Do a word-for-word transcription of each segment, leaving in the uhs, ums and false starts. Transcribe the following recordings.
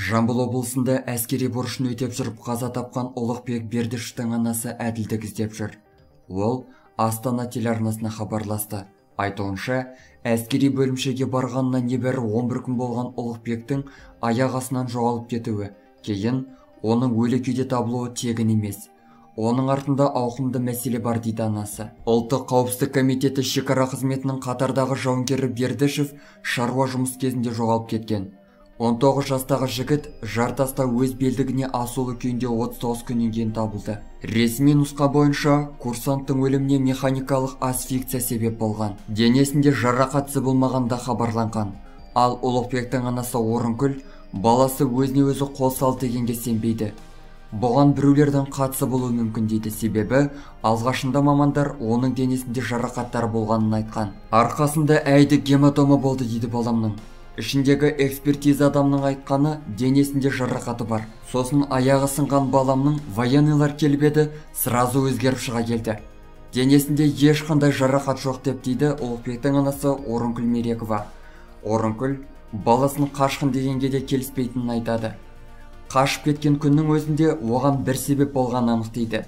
Жамбыл облысында әскери борышын өтеп жүріп қаза тапқан Ұлықбек Бердішевтің анасы әділдік іздеп жүр. Ол Астана телеарнасына хабарласты. Айтуынша, әскери бөлімшеге барғанына небәрі он бір күн болған Ұлықбектің аяқ астынан жоғалып кетуі, кейін оның өлі күйде табылуы тегін емес. Оның артында ауқымды мәселе бар дейді анасы. Ұлттық қауіпсіздік комитеті шекара қызметінің қатардағы жауынгері Бердішев шаруа жұмыс кезінде жоғалып кеткен. он тоғыз жастағы жігіт жартаста өз белдігіне асулы күйінде отыз тоғыз күннен кейін табылды. Ресми нұсқа бойынша курсанттың өліміне механикалық асфиксия себеп болған. Денесінде жарақат болмағанда хабарланған. Ал Ұлықбектің анасы Орынкүл баласы өзіне өзі қол салды дегенге сенбейді. Бұған біреулердің қатысы болуы мүмкін дейді, себебі алғашында мамандар оның денесінде жарақаттар болғанын айтқан. Арқасында әйді гематома болды дейді баламның. Ішіндегі экспертиза адамның айтқаны денесінде жарақаты бар. Сосын аяғы сынған баламның военныйлар келіп еді, сразу өзгеріп шыға келді. Денесінде ешқандай жарақат жоқ деп дейді Ұлықбектің анасы Орынкүл Мерекова. Орынкүл баласын қашқын дегенге де келіспейтінін айтады. Қашып кеткен күннің өзінде оған бір себеп болған анық дейді.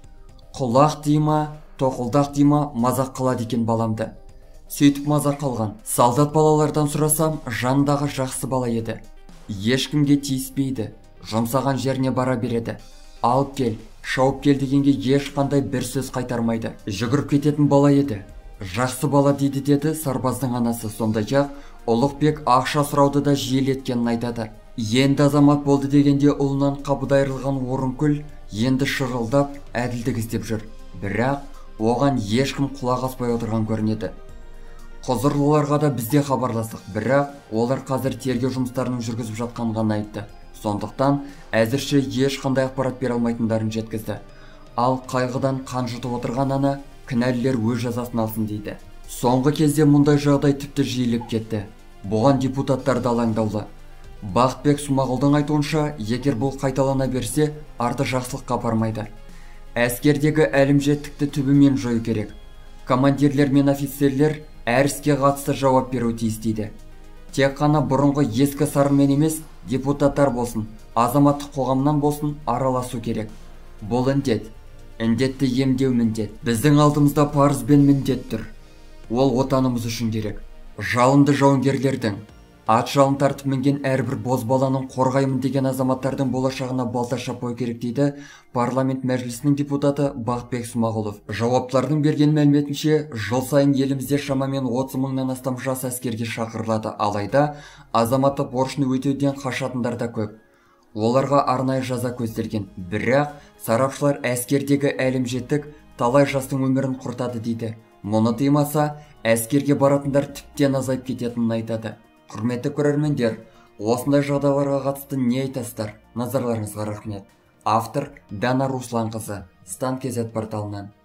Құлақ дейма, тоқылдақ дейма мазақ қылады екен баламды. Сөйтіп мазақ қалған. Солдат балалардан сұрасам, жандағы жақсы бала еді. Ешкімге тиіспейді, жұмсаған жеріне бара береді. Алып кел, шауып кел дегенге ешқандай бір сөз қайтармайды. Жүгіріп кететін бала еді. Жақсы бала дейді деді сарбаздың анасы. Сондай-ақ Ұлықбек ақша сұрауды да жиілеткенін айтады. Енді азамат болды дегенде ұлынан қапыда айырылған Орынкүл енді шырылдап әділдік іздеп жүр. Бірақ оған ешкім құлақ аспай отырған көрінеді. Құзырлыларға да бізде хабарластық, бірақ олар қазір тергеу жұмыстарының жүргізіп жатқанын ғана айтты. Сондықтан әзірше ешқандай ақпарат бере алмайтындарын жеткізді. Ал қайғыдан қан жұтып отырған ана кінәлілер өз жазасын алсын дейді. Соңғы кезде мұндай жағдай тіпті жиілеп кетті. Бұған депутаттар да алаңдаулы. Бақытбек Смағұлдың айтуынша, егер бұл қайталана берсе, арты жақсылыққа бармайды. Әскердегі әлімжеттікті түбімен жою керек. Командирлер мен офицерлер әр іске қатысты жауап беру тиіс дейді. Тек қана бұрынғы ескі сарынмен емес, депутаттар болсын, азаматтық қоғамнан болсын араласу керек. Бұл індет, індетті емдеу міндет. Біздің алдымызда парыз бен міндет тұр. Ол отанымыз үшін керек. Жалынды жауынгерлердің, ат жалын тартып мінген әрбір бозбаланың қорғаймын деген азаматтардың болашағына балта шаппау керек дейді парламент мәжілісінің депутаты Бақытбек Смағұлов. Жауаптылардың берген мәліметінше, жыл сайын елімізде шамамен отыз мыңнан астам жас әскерге шақырылады. Алайда азаматтық борышын өтеуден қашатындар да көп. Оларға арнайы жаза көзделген. Бірақ сарапшылар әскердегі әлімжеттік талай жастың өмірін құртады дейді. Мұны тыймаса, әскерге баратындар тіптен азайып кететінін айтады. Құрметті көрермендер, осындай жағдайларға қатысты не айтасыздар? Назарларыңызға рахмет. Автор Дана Русланқызы, Стан кз порталынан.